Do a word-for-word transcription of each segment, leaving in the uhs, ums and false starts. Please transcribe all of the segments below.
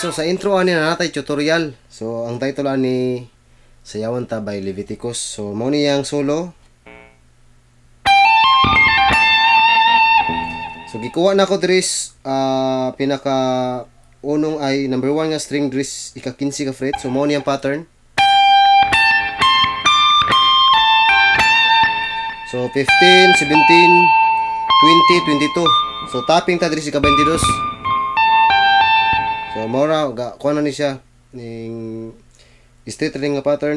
so sa intro ani na natay tutorial. So ang title ani Sayawan Ta by Leviticus. So mao ni yang solo. So gikuha na ko dris uh, pinaka unong ay number one nga string dris ika fifteen ka fret. So mao ni ang pattern. So fifteen, seventeen, twenty, twenty-two. So tapping ta dris ika twenty-two. So mora ga kuha na ni siya ning straight ring nga pattern.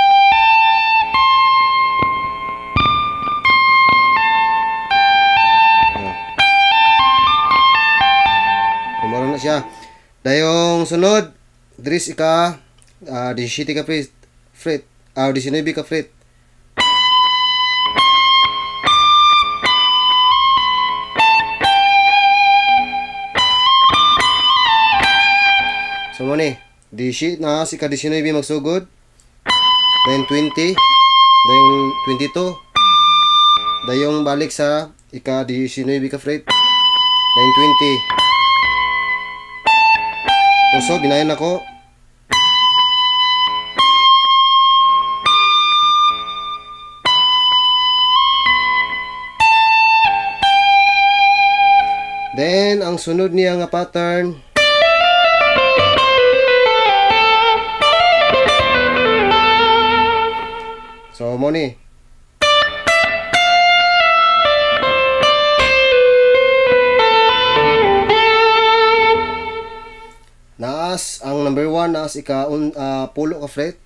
So mora na siya. Dayong sunod dris ika uh, seventeen ka fret, fret ah uh, nineteen ka fret. So mo ni, di sheet na si ka nineteen magsugod. Then twenty, then twenty-two. Dayong balik sa ika nineteen ka fret. Then twenty. So binayan ako. Then ang sunod niya nga pattern so mo ni naas ang number one naas ika un, uh, pulo ka fret.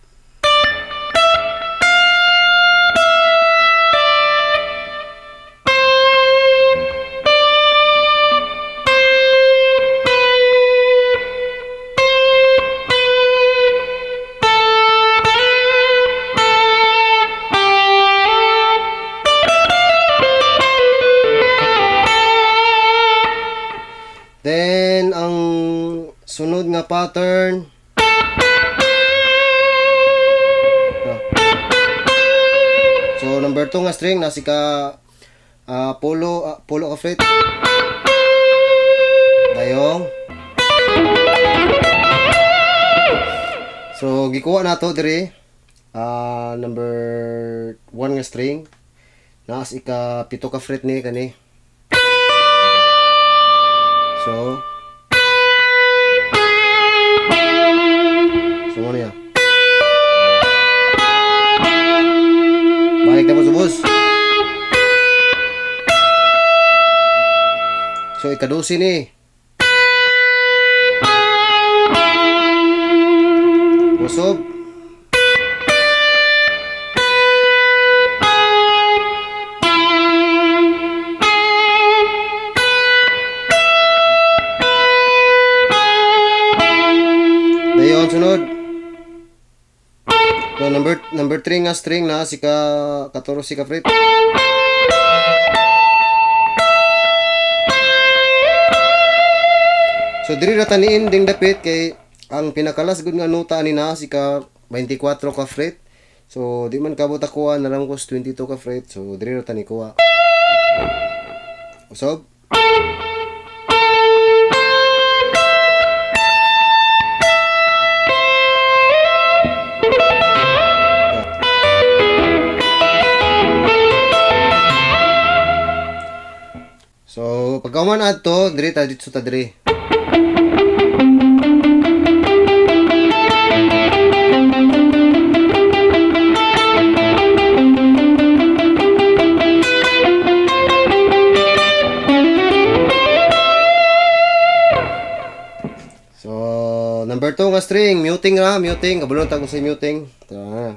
Then ang sunod nga pattern so number two nga string nasi ka uh, polo uh, polo ka fret. Dayong so gikuha nato diri uh, number one nga string nasi ka pito ka fret ni kani. So So ano yan? Balik na po sa bus. So ikadusi ni Usob. Dayon sunod. So number number three nga string na si ka fourteen ka fret. So diri ra taniin ding dapit kay ang pinakalas gud nga nota ani na si ka twenty-four ka fret. So di man kabot ako na lang ko twenty-two ka fret. So diri ra tani kuha. Usob. So pagkaman adto diri ta dito ta diri. So number two nga string muting ra muting kabulon ta ko sa muting. Ta.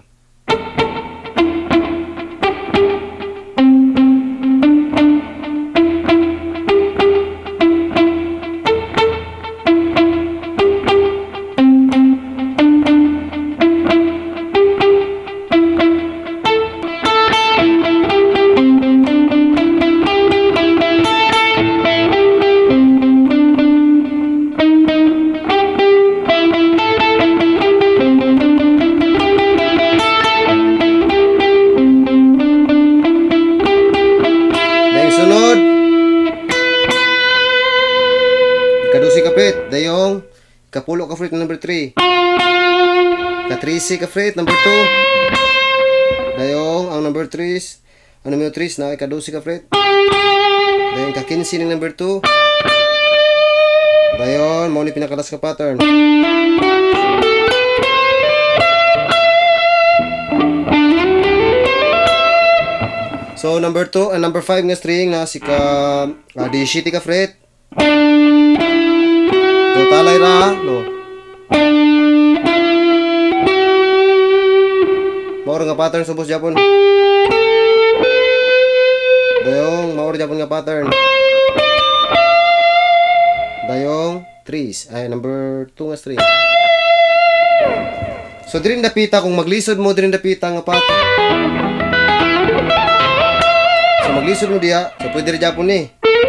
kapit dayong kapulo ka fret number three. Ka trese ka fret number two. Dayong ang number three, ang number three na ika-twelve ka fret. Dayong ka quince ng number two. Dayon mo ni pinakalas ka pattern. So number two and number five nga string na si ka uh, di shitty ka fret. So talay ra no. Mauro nga pattern subos Japon. Dayong mauro Japon nga pattern. Dayong trees ay number two nga string. So dirin dapita kung maglisod mo dirin dapita nga pattern. So maglisod mo diya, so pwede rin Japon ni.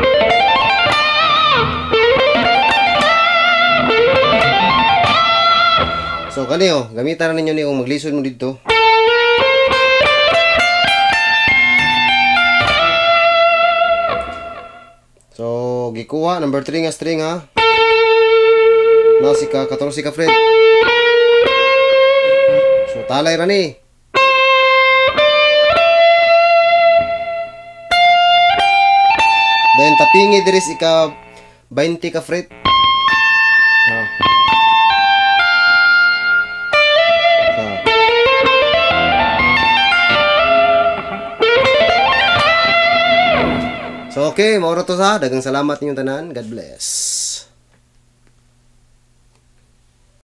So kani oh, gamitan na ninyo ni kung maglisod mo dito. So gikuha number three nga string ha. Nasi ka twelve ka fret. So talay ra ni. Then tapingi diri ika twenty ka fret. Ha. Ha. So okay, mauro to sa dagang salamat ninyong tanan. God bless.